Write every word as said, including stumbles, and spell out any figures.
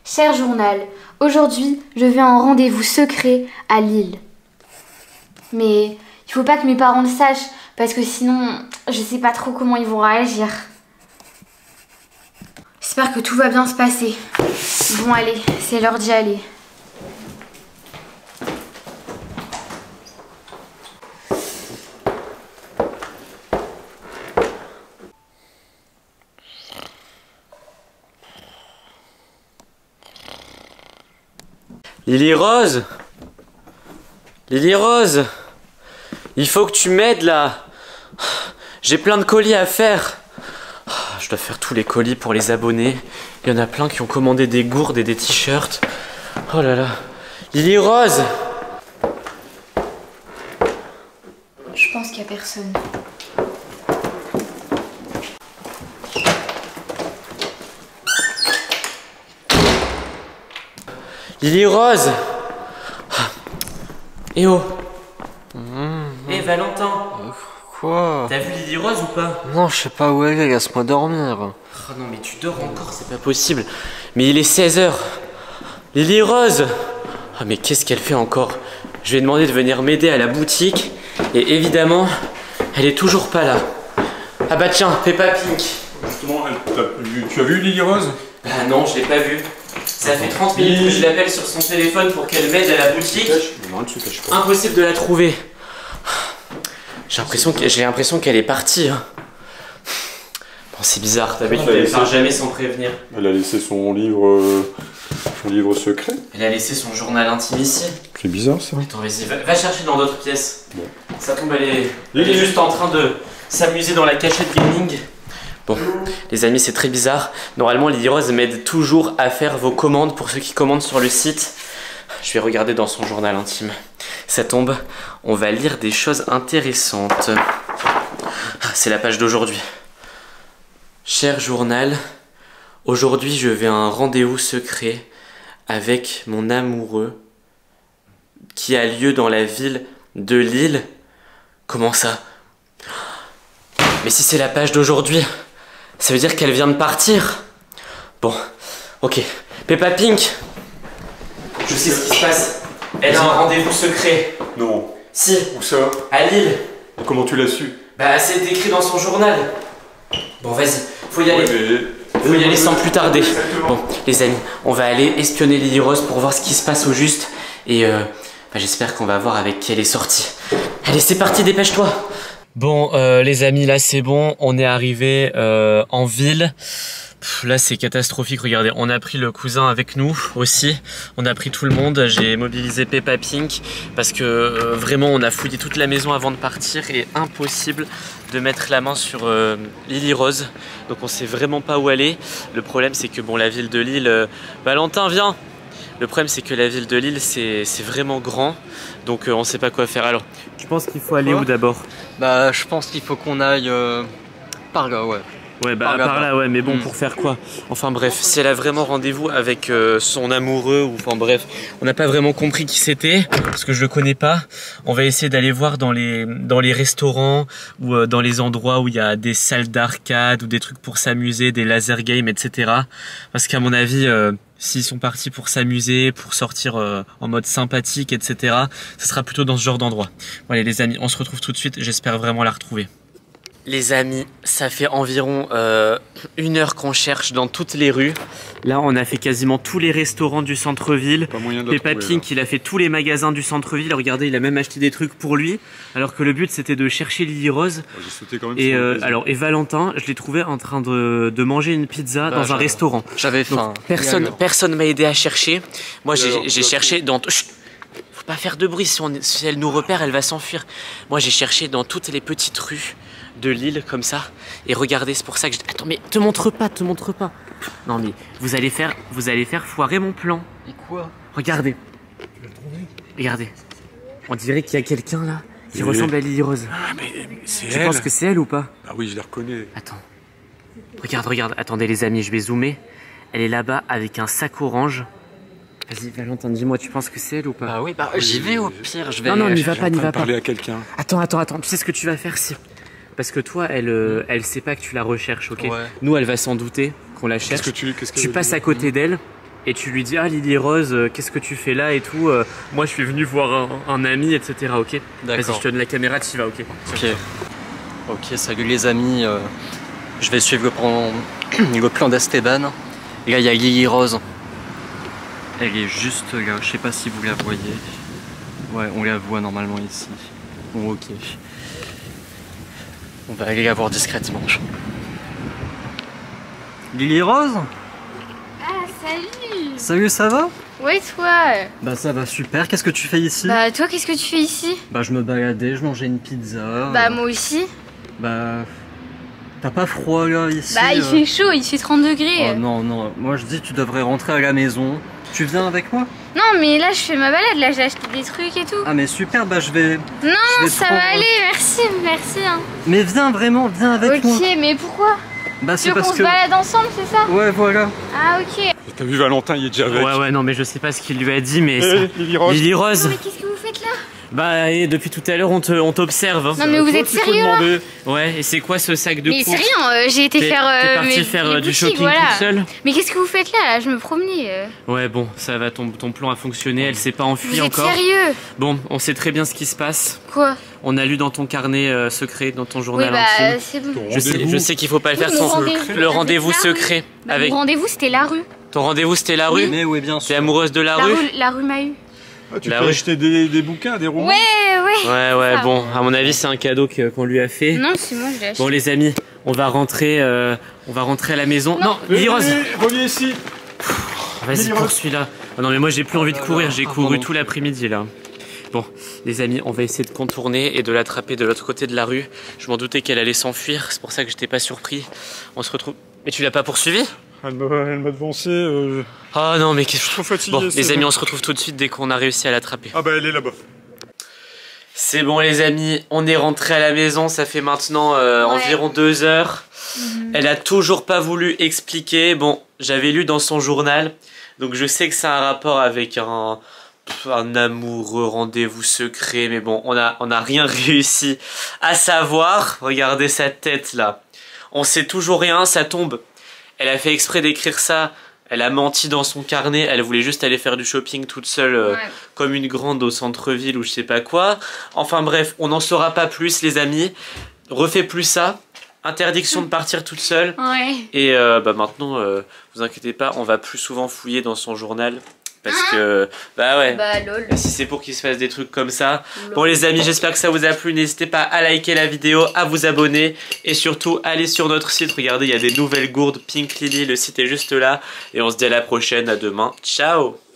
Cher journal, aujourd'hui, je vais en rendez-vous secret à Lille. Mais il faut pas que mes parents le sachent, parce que sinon, je sais pas trop comment ils vont réagir. J'espère que tout va bien se passer. Bon allez, c'est l'heure d'y aller. Lily Rose, Lily Rose, il faut que tu m'aides là. J'ai plein de colis à faire. Je dois faire tous les colis pour les abonnés. Il y en a plein qui ont commandé des gourdes et des t-shirts. Oh là là. Lily Rose. Je pense qu'il n'y a personne. Lily Rose. Eh oh. Mmh, Eh Valentin. Euh, quoi? T'as vu Lily Rose ou pas? Non, je sais pas où elle est, laisse-moi dormir. Oh non mais tu dors encore, c'est pas possible. Mais il est seize heures. Lily Rose. Ah mais qu'est-ce qu'elle fait encore? Je lui ai demandé de venir m'aider à la boutique. Et évidemment, elle est toujours pas là. Ah bah tiens, Peppa Pink. Justement, elle, tu as vu Lily Rose? Bah non, je l'ai pas vue. Ça fait trente minutes que je l'appelle sur son téléphone pour qu'elle m'aide à la boutique. Non, elle se cache pas. Impossible de la trouver. J'ai l'impression que, j'ai l'impression qu'elle est partie. Hein. Bon, c'est bizarre, d'habitude elle part jamais sans prévenir. Elle a laissé son livre, euh, son livre secret. Elle a laissé son journal intime ici. C'est bizarre ça. Attends, vas-y, va, va chercher dans d'autres pièces. Bon. Ça tombe, elle est, elle est juste en train de s'amuser dans la cachette gaming. Bon, les amis, c'est très bizarre. Normalement, Lily Rose m'aide toujours à faire vos commandes pour ceux qui commandent sur le site. Je vais regarder dans son journal intime. Ça tombe, on va lire des choses intéressantes. Ah, c'est la page d'aujourd'hui. Cher journal, aujourd'hui je vais à un rendez-vous secret avec mon amoureux qui a lieu dans la ville de Lille. Comment ça? Mais si c'est la page d'aujourd'hui, ça veut dire qu'elle vient de partir. Bon, ok. Peppa Pink, je sais ce qui se passe. Elle a un rendez-vous secret. Non. Si. Où ça? À Lille. Et comment tu l'as su? Bah c'est écrit dans son journal. Bon vas-y, faut y aller. Ouais, mais... Faut y aller sans plus tarder. Exactement. Bon les amis, on va aller espionner Lily Rose pour voir ce qui se passe au juste. Et euh, bah, j'espère qu'on va voir avec qui elle est sortie. Allez c'est parti, dépêche-toi. Bon euh, les amis, là c'est bon, on est arrivé euh, en ville. Pff, là c'est catastrophique, regardez, on a pris le cousin avec nous aussi, on a pris tout le monde, j'ai mobilisé Peppa Pink parce que euh, vraiment on a fouillé toute la maison avant de partir et impossible de mettre la main sur euh, Lily Rose, donc on sait vraiment pas où aller. Le problème c'est que bon, la ville de Lille, euh, Valentin viens. Le problème c'est que la ville de Lille c'est vraiment grand, donc euh, on sait pas quoi faire. Alors tu penses qu'il faut aller quoi? Où d'abord? Bah je pense qu'il faut qu'on aille euh, par là, ouais. Ouais bah par, là, par là ouais, mais bon mmh. Pour faire quoi? Enfin bref, si elle a vraiment rendez-vous avec euh, son amoureux ou enfin bref, on n'a pas vraiment compris qui c'était parce que je le connais pas. On va essayer d'aller voir dans les dans les restaurants ou euh, dans les endroits où il y a des salles d'arcade ou des trucs pour s'amuser, des laser games, et cetera. Parce qu'à mon avis, euh, s'ils sont partis pour s'amuser, pour sortir euh, en mode sympathique, et cetera, ce sera plutôt dans ce genre d'endroit. Bon allez les amis, on se retrouve tout de suite. J'espère vraiment la retrouver. Les amis, ça fait environ euh, une heure qu'on cherche dans toutes les rues. Là, on a fait quasiment tous les restaurants du centre-ville. Peppa Pink, il a fait tous les magasins du centre-ville. Regardez, il a même acheté des trucs pour lui. Alors que le but, c'était de chercher Lily Rose. J'ai sauté quand même et, euh, alors, et Valentin, je l'ai trouvé en train de, de manger une pizza bah, dans un restaurant. J'avais faim. Personne personne m'a aidé à chercher. Moi, j'ai cherché dans... Chut, faut pas faire de bruit. Si, on, si elle nous repère, elle va s'enfuir. Moi, j'ai cherché dans toutes les petites rues de Lille comme ça, et regardez, c'est pour ça que je... Attends mais te montre pas, te montre pas. Non mais vous allez faire, vous allez faire foirer mon plan. Et quoi? Regardez. Regardez. On dirait qu'il y a quelqu'un là qui oui. ressemble à Lily Rose. Ah mais c'est elle. Tu penses que c'est elle ou pas? Ah oui, je la reconnais. Attends. Regarde, regarde. Attendez les amis, je vais zoomer. Elle est là-bas avec un sac orange. Vas-y Valentin, dis-moi, tu penses que c'est elle ou pas? Bah oui, bah j'y vais au pire, je vais... Non, non, n'y va pas, n'y va pas. Parler à quelqu'un. Attends, attends, attends, tu sais ce que tu vas faire si... Parce que toi, elle, euh, elle sait pas que tu la recherches, ok? Ouais. Nous, elle va s'en douter qu'on la cherche. Qu'est-ce que tu, qu'est-ce que tu passes à côté d'elle et tu lui dis ah Lily Rose, euh, qu'est-ce que tu fais là et tout. Euh, moi je suis venu voir un, un ami, et cetera. Ok. Vas-y, je te donne la caméra, tu y vas. Ok. Ok. Ok, salut les amis. euh, je vais suivre le plan, le plan d'Esteban. Et là il y a Lily Rose. Elle est juste là. Je sais pas si vous la voyez. Ouais, on la voit normalement ici. Bon, ok. On va aller la voir discrètement. Lily Rose? Ah, salut. Salut, ça va? Ouais, toi. Bah ça va super, qu'est-ce que tu fais ici? Bah, toi, qu'est-ce que tu fais ici? Bah je me baladais, je mangeais une pizza. Bah, moi aussi. Bah... T'as pas froid là ici? Bah, il euh fait chaud, il fait trente degrés. Oh non, non, moi je dis tu devrais rentrer à la maison. Tu viens avec moi? Non, mais là, je fais ma balade, là, j'ai acheté des trucs et tout. Ah mais super, bah je vais... Non, je vais ça prendre- va aller, merci, merci. Hein. Mais viens vraiment, viens avec moi. Ok, mais pourquoi? Bah Tu c'est veux qu'on parce se que... balade ensemble, c'est ça? Ouais voilà. Ah, ok. T'as vu Valentin, il est déjà avec. Ouais ouais non mais je sais pas ce qu'il lui a dit mais Eh, ça- Lily Rose. Lily Non, Rose. mais qu'est-ce que vous faites là? Bah et depuis tout à l'heure on te on t'observe. Hein. Non, mais vous Toi êtes qu'il faut sérieux là? demander. Ouais et c'est quoi ce sac de Mais c'est courses? rien, euh, j'ai été T'es faire. t'es euh, parti mes- faire les euh, du boutiques, shopping voilà. toute seule? Mais qu'est-ce que vous faites là, là? Je me promenais. euh. Ouais bon ça va, ton, ton plan a fonctionné, elle s'est pas enfuie Vous êtes encore. sérieux? Bon on sait très bien ce qui se passe. Quoi? On a lu dans ton carnet euh, secret, dans ton Oui, journal bah, intime. c'est bon. Ton Je sais, rendez-vous. je sais qu'il faut pas le Oui, faire, mon ton, rendez-vous, le rendez-vous avec la rue. secret. Bah, Avec Mon rendez-vous, c'était la rue. ton rendez-vous c'était la rue. Mais oui bien T'es sûr. amoureuse de la, La rue? rue, la rue Mahut. Ah, tu La peux rue. acheter des, des bouquins, des romans? Ouais, ouais. Ouais ouais ça. bon à mon avis c'est un cadeau que- qu'on lui a fait. Non, c'est moi, je l'ai acheté. Bon les amis, on va rentrer, euh, on va rentrer à la maison. Non, Eh, Lily Rose. eh, reviens ici. Vas-y Lily Rose. poursuis-la. Oh non mais moi j'ai plus envie de courir, j'ai Ah, couru pardon. tout l'après-midi là. Bon les amis, on va essayer de contourner et de l'attraper de l'autre côté de la rue. Je m'en doutais qu'elle allait s'enfuir, c'est pour ça que j'étais pas surpris. On se retrouve. Mais tu l'as pas poursuivi? Elle m'a elle m'a devancé. Euh... Oh non mais Je qu'est-ce suis trop fatigué. Bon c'est les amis, bon. on se retrouve tout de suite dès qu'on a réussi à l'attraper. Ah bah elle est là-bas. C'est bon les amis, on est rentré à la maison, ça fait maintenant euh, Ouais. environ deux heures. Mhm. Elle a toujours pas voulu expliquer. Bon, j'avais lu dans son journal, donc je sais que c'est un rapport avec un, un amoureux rendez-vous secret, mais bon, on a, on a rien réussi à savoir. Regardez sa tête là. On sait toujours rien, ça tombe. Elle a fait exprès d'écrire ça. Elle a menti dans son carnet, elle voulait juste aller faire du shopping toute seule euh, Ouais. comme une grande au centre-ville ou je sais pas quoi. Enfin bref, on n'en saura pas plus les amis. Refais plus ça. Interdiction de partir toute seule. Ouais. Et euh, bah maintenant, euh, vous inquiétez pas, on va plus souvent fouiller dans son journal. Parce que, bah ouais, Bah, lol. si c'est pour qu'il se fasse des trucs comme ça. Bon les amis, j'espère que ça vous a plu. N'hésitez pas à liker la vidéo, à vous abonner. Et surtout, allez sur notre site. Regardez, il y a des nouvelles gourdes Pink Lily. Le site est juste là. Et on se dit à la prochaine, à demain. Ciao!